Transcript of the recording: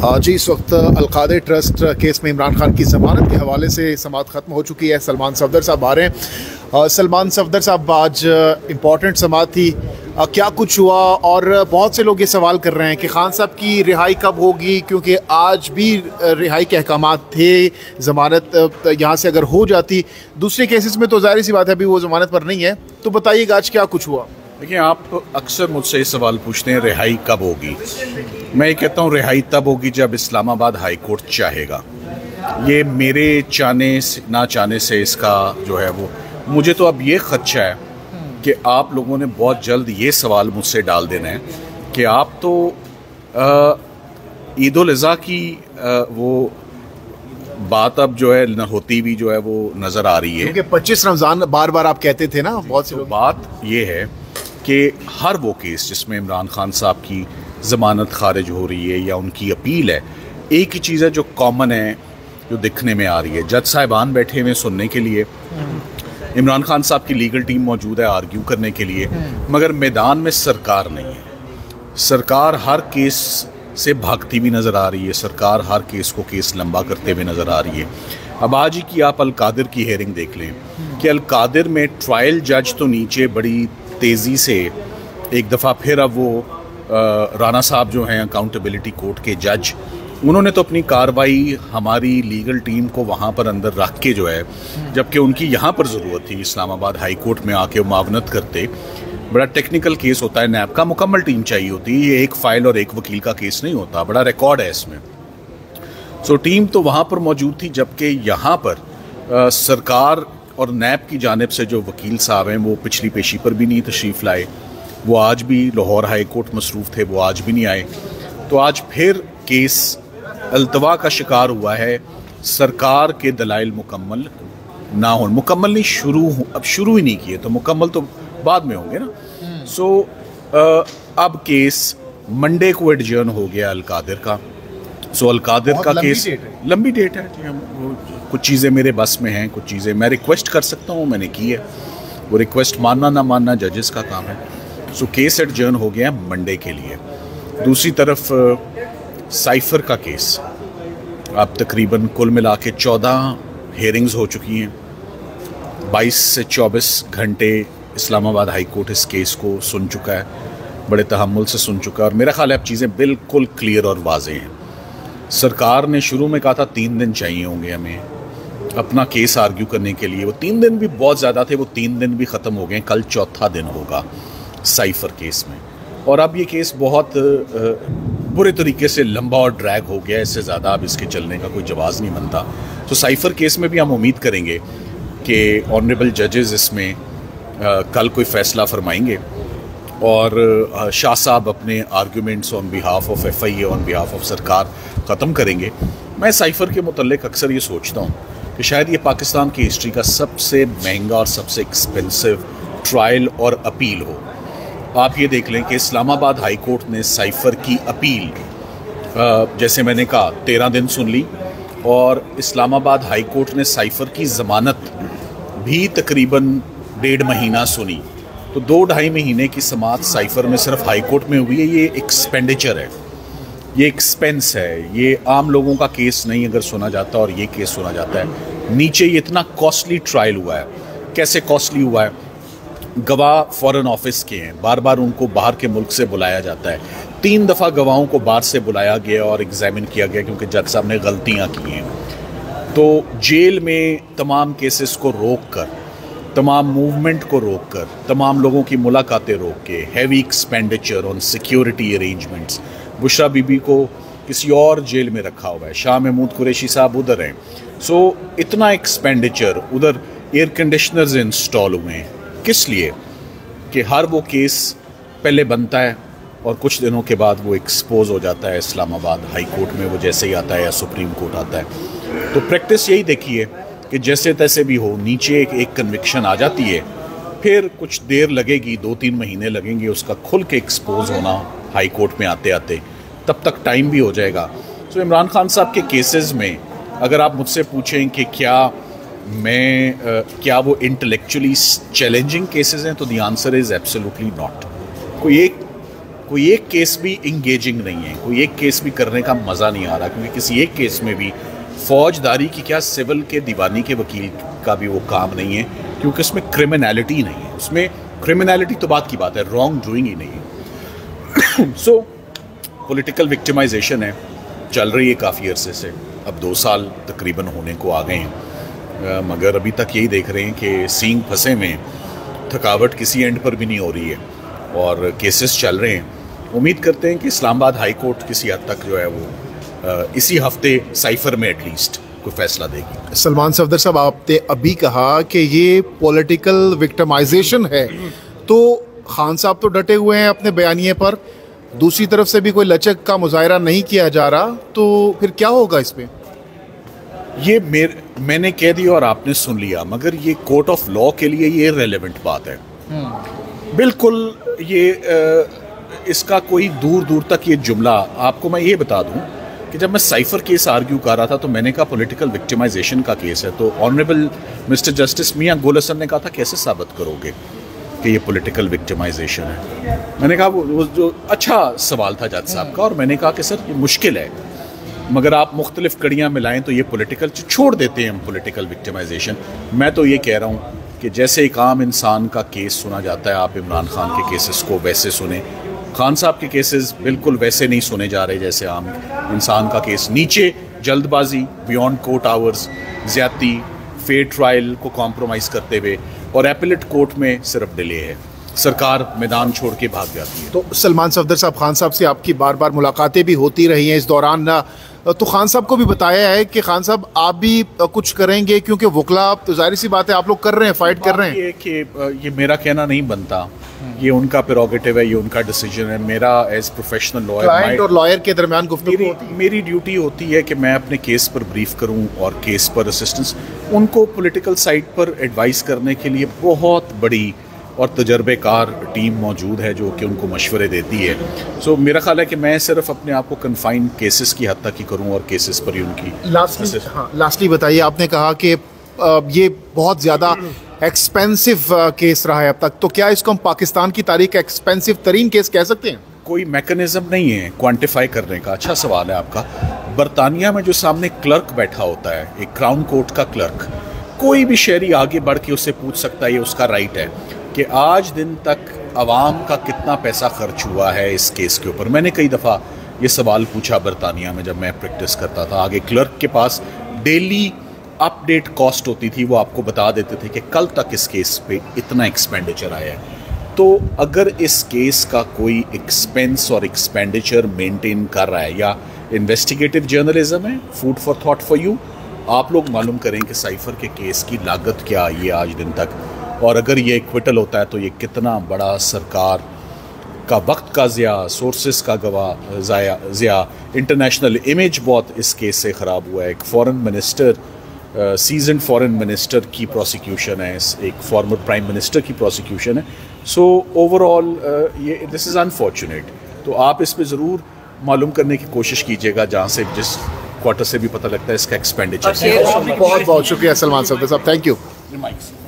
जी इस वक्त Al-Qadir trust case में इमरान खान की ज़मानत के हवाले से समाअत ख़त्म हो चुकी है। सलमान सफदर साहब आ रहे हैं। सलमान सफदर साहब, आज इम्पॉर्टेंट समाअत थी, क्या कुछ हुआ? और बहुत से लोग ये सवाल कर रहे हैं कि खान साहब की रिहाई कब होगी, क्योंकि आज भी रिहाई के अहकामात थे। ज़मानत यहाँ से अगर हो जाती, दूसरे केसेस में तो ज़ाहिर सी बात है अभी वो ज़मानत पर नहीं है। तो बताइएगा आज क्या कुछ हुआ। देखिए, आप अक्सर मुझसे ये सवाल पूछते हैं रिहाई कब होगी। मैं ये कहता हूँ रिहाई तब होगी जब इस्लामाबाद हाई कोर्ट चाहेगा। ये मेरे चाहने ना चाहने से इसका जो है वो, मुझे तो अब ये खदशा है कि आप लोगों ने बहुत जल्द ये सवाल मुझसे डाल देना है कि आप तो ईद उल अज़हा की वो बात अब जो है न होती भी जो है वो नज़र आ रही है, क्योंकि 25 रमज़ान बार बार आप कहते थे ना बहुत से लोग। बात ये है कि हर वो केस जिसमें इमरान खान साहब की ज़मानत खारिज हो रही है या उनकी अपील है, एक ही चीज़ है जो कॉमन है, जो दिखने में आ रही है। जज साहिबान बैठे हुए सुनने के लिए, इमरान खान साहब की लीगल टीम मौजूद है आर्ग्यू करने के लिए, मगर मैदान में सरकार नहीं है। सरकार हर केस से भागती भी नज़र आ रही है, सरकार हर केस को केस लंबा करते हुए नज़र आ रही है। अब आज ही की आप अलकादिर की हेयरिंग देख लें कि अलकादिर में ट्रायल जज तो नीचे बड़ी तेज़ी से एक दफ़ा फिर अब वो राना साहब जो हैं अकाउंटेबिलिटी कोर्ट के जज, उन्होंने तो अपनी कार्रवाई हमारी लीगल टीम को वहाँ पर अंदर रख के जो है, जबकि उनकी यहाँ पर ज़रूरत थी इस्लामाबाद हाई कोर्ट में आके मुआवनत करते। बड़ा टेक्निकल केस होता है, नैब का मुकम्मल टीम चाहिए होती है, ये एक फ़ाइल और एक वकील का केस नहीं होता, बड़ा रिकॉर्ड है इसमें। सो टीम तो वहाँ पर मौजूद थी, जबकि यहाँ पर सरकार और नैब की जानिब से जो वकील साहब हैं वो पिछली पेशी पर भी नहीं तशरीफ़ लाए। वो आज भी लाहौर हाई कोर्ट मसरूफ़ थे, वो आज भी नहीं आए। तो आज फिर केस अल्तवा का शिकार हुआ है। सरकार के दलाइल मुकम्मल ना हो, मुकम्मल नहीं, अब शुरू ही नहीं किए तो मुकम्मल तो बाद में होंगे ना। सो अब केस मंडे को एडजर्न हो गया अलकादिर का। सो अलकादिर का केस लंबी डेट है कि हम कुछ चीज़ें मेरे बस में हैं, कुछ चीज़ें मैं रिक्वेस्ट कर सकता हूँ, मैंने की है। वो रिक्वेस्ट मानना ना मानना जजेस का काम है। सो केस एडजर्न हो गया है मंडे के लिए। दूसरी तरफ साइफ़र का केस, अब तकरीबन कुल मिला के 14 हेयरिंग्स हो चुकी हैं। 22 से 24 घंटे इस्लामाबाद हाई कोर्ट इस केस को सुन चुका है, बड़े तहम्मुल से सुन चुका है। और मेरा ख्याल है अब चीज़ें बिल्कुल क्लियर और वाज़ेह हैं। सरकार ने शुरू में कहा था 3 दिन चाहिए होंगे हमें अपना केस आर्ग्यू करने के लिए। वो 3 दिन भी बहुत ज़्यादा थे, वो 3 दिन भी ख़त्म हो गए। कल चौथा दिन होगा साइफ़र केस में, और अब ये केस बहुत बुरे तरीके से लंबा और ड्रैग हो गया। इससे ज़्यादा अब इसके चलने का कोई जवाज़ नहीं बनता। तो साइफ़र केस में भी हम उम्मीद करेंगे कि ऑनरेबल जजेस इसमें कल कोई फ़ैसला फरमाएंगे और शाह साहब अपने arguments on behalf of FIA, on behalf of सरकार ख़त्म करेंगे। मैं साइफ़र के मुतल्लिक़ अक्सर ये सोचता हूँ कि शायद ये पाकिस्तान की हिस्ट्री का सबसे महंगा और सबसे एक्सपेंसिव ट्रायल और अपील हो। आप ये देख लें कि इस्लामाबाद हाई कोर्ट ने साइफ़र की अपील, जैसे मैंने कहा, 13 दिन सुन ली, और इस्लामाबाद हाई कोर्ट ने साइफ़र की ज़मानत भी तकरीबन 1.5 महीना सुनी। तो 2-2.5 महीने की समाअत साइफ़र में सिर्फ हाई कोर्ट में हुई है। ये एक्सपेंडिचर है, ये एक्सपेंस है, ये आम लोगों का केस नहीं अगर सुना जाता और ये केस सुना जाता है। नीचे ये इतना कॉस्टली ट्रायल हुआ है। कैसे कॉस्टली हुआ है? गवाह फॉरेन ऑफिस के हैं, बार बार उनको बाहर के मुल्क से बुलाया जाता है। 3 दफ़ा गवाहों को बाहर से बुलाया गया और एग्जामिन किया गया क्योंकि जज साहब ने गलतियाँ की हैं। तो जेल में तमाम केसेस को रोक कर, तमाम मूवमेंट को रोक कर, तमाम लोगों की मुलाकातें रोक के, heavy expenditure on security arrangements. Bushra Bibi को किसी और जेल में रखा हुआ है, शाह महमूद कुरैशी साहब उधर हैं। सो इतना एक्सपेंडिचर, उधर एयर कंडीशनर्स इंस्टॉल हुए हैं। किस लिए? कि हर वो केस पहले बनता है और कुछ दिनों के बाद वो एक्सपोज हो जाता है इस्लामाबाद हाई कोर्ट में, वो जैसे ही आता है या सुप्रीम कोर्ट आता है। तो प्रैक्टिस यही देखी है कि जैसे तैसे भी हो, नीचे एक कन्विक्शन आ जाती है, फिर कुछ देर लगेगी, 2-3 महीने लगेंगे उसका खुल के एक्सपोज होना हाई कोर्ट में आते आते, तब तक टाइम भी हो जाएगा। तो इमरान खान साहब के केसेस में अगर आप मुझसे पूछें कि क्या वो इंटेलेक्चुअली चैलेंजिंग केसेस हैं, तो the answer is absolutely not. کوئی ایک کیس بھی انگیجنگ نہیں ہے, کوئی ایک کیس بھی کرنے کا مزہ نہیں آ رہا, کیونکہ کسی ایک کیس میں بھی فوجداری کی کیا سول کے دیوانی کے وکیل کا بھی وہ کام نہیں ہے, کیونکہ اس میں کرمنالٹی نہیں ہے. اس میں کرمنالٹی تو بات کی بات ہے, رانگ ڈوئنگ ہی نہیں ہے. سو پولیٹیکل وکٹمائزیشن ہے, چل رہی ہے کافی عرصے سے, اب 2 سال تقریباً ہونے کو آ گئے ہیں, مگر ابھی تک یہی دیکھ رہے ہیں کہ سینگ پھنسے میں, تھکاوٹ کسی اینڈ پر بھی نہیں ہو رہی ہے اور کیسز چل رہے ہیں. امید کرتے ہیں کہ اسلام آباد ہائی کورٹ کسی حد تک جو ہے وہ اسی ہفتے سائفر میں ایٹ لیسٹ کوئی فیصلہ دے گی. سلمان صفدر صاحب, آپ نے ابھی کہا کہ یہ پولیٹیکل وکٹمائزیشن ہے, تو خان صاحب تو ڈٹے ہوئے ہیں اپنے بیانیے پر, دوسری طرف سے بھی کوئی لچک کا مظاہرہ نہیں کیا جا رہا, تو پھر کیا ہوگا اس پہ؟ یہ میں نے کہہ دیا اور آپ نے سن لیا, مگر یہ کورٹ آف لاء کے لیے یہ ریلیونٹ بات ہے بالکل. یہ اس کا کوئی دور دور تک یہ جملہ, آپ کو میں یہ بتا دوں کہ جب میں سائفر کیس آرگیو کر رہا تھا تو میں نے کہا پولیٹیکل وکٹمائزیشن کا کیس ہے, تو آنریبل مسٹر جسٹس میاں گول حسن نے کہا تھا کیسے ثابت کرو گے کہ یہ پولیٹیکل وکٹمائزیشن ہے. میں نے کہا وہ جو اچھا سوال تھا جج صاحب کا, اور میں نے کہا کہ سر یہ مشکل ہے, مگر آپ مختلف کڑیاں ملائیں تو یہ پولیٹیکل چھوڑ دیتے ہیں ہم پولیٹیکل وکٹمائزیشن. میں تو یہ کہہ رہا ہوں کہ جیسے ایک عام انسان کا کیس سنا جاتا ہے, آپ عمران خان کے کیسز کو ویسے سنیں, خان صاحب کے کیسز بالکل ویسے نہیں سنے جا رہے جیسے عام انسان کا کیس. نیچے جلد بازی, بیونڈ کورٹ آورز, زیادتی, فیئر ٹرائل کو کمپرومائز کرتے ہوئے, اور ایپلیٹ کورٹ میں صرف ڈیلے ہے, سرکار میدان چھوڑ کے بھاگ جاتی ہے. تو سلمان صفدر صاحب, خان صاحب سے آپ کی بار بار ملاقاتیں بھی ہوتی رہی ہیں اس دوران, تو خان صاحب کو بھی بتایا ہے کہ خان صاحب آپ بھی کچھ کریں گے, کیونکہ وکلا تو ظاہر سی بات ہے آپ لوگ کر رہے ہیں, فائٹ کر رہے ہیں. یہ کہ یہ میرا کہنا نہیں بنتا, یہ ان کا پریروگیٹو ہے, یہ ان کا ڈیسیجن ہے. میرا ایز پروفیشنل لائر, کلائنٹ اور لائر کے درمیان گفتگو ہوتی ہے. میری ڈیوٹی ہوتی ہے کہ میں اپنے کیس پر بریف کروں اور کیس پر اسسٹنس, ان کو پولیٹیکل سائٹ پر ایڈوائز کرنے کے لیے بہت بڑی اور تجربے کار ٹیم موجود ہے جو کہ ان کو مشورے دیتی ہے. سو میرا خیال ہے کہ میں صرف اپنے آپ کو کنفائن کیسز کی حد تک ہی کروں اور کیسز پر ہی ان کی. لاسٹلی بتائیے, آپ نے کہا کہ یہ بہت زیادہ ایکسپینسو کیس رہا ہے اب تک, تو کیا اس کو ہم پاکستان کی تاریخ کا ایکسپینسو ترین کیس کہہ سکتے ہیں؟ کوئی میکنزم نہیں ہے کوانٹیفائی کرنے کا. اچھا سوال ہے آپ کا. برطانیہ میں جو سامنے کلرک بیٹھا ہوتا ہے, ایک کراؤن کورٹ کا کلرک, کوئی بھی شہری آگے بڑھ کے اس سے پوچھ سکتا ہے, یہ اس کا رائٹ ہے کہ آج دن تک عوام کا کتنا پیسہ خرچ ہوا ہے اس کیس کے اوپر. میں نے کئی دفعہ یہ سوال پوچھا برطانیہ میں جب میں پریکٹس کرتا تھا. آگے کلرک کے پاس ڈیلی اپ ڈیٹ کاسٹ ہوتی تھی, وہ آپ کو بتا دیتے تھے کہ کل تک اس کیس پہ اتنا ایکسپینڈیچر آیا ہے. تو اگر اس کیس کا کوئی ایکسپینس اور ایکسپینڈیچر مینٹین کر رہا ہے, یا انویسٹیگیٹو جرنلزم ہے, food for thought for you, آپ لوگ معلوم کریں کہ سائفر کے کیس کی لاگت کیا آئی ہے آج دن تک, اور اگر یہ ایکویٹل ہوتا ہے تو یہ کتنا بڑا سرکار کا وقت کا ضیاع, سورسز کا ضیاع, انٹرنیشنل امیج بہت اس کیس سے خراب ہوا ہے. ایک foreign minister, seasoned foreign minister کی پروسیکیوشن ہے, ایک فارمر پرائم منسٹر کی پروسیکیوشن ہے. سو اوور آل یہ دس از انفارچونیٹ. تو آپ اس پہ ضرور معلوم کرنے کی کوشش کیجیے گا, جہاں سے جس کوارٹر سے بھی پتہ لگتا ہے اس کا ایکسپینڈیچر. بہت بہت شکریہ سلمان صفدر صاحب, تھینک یو.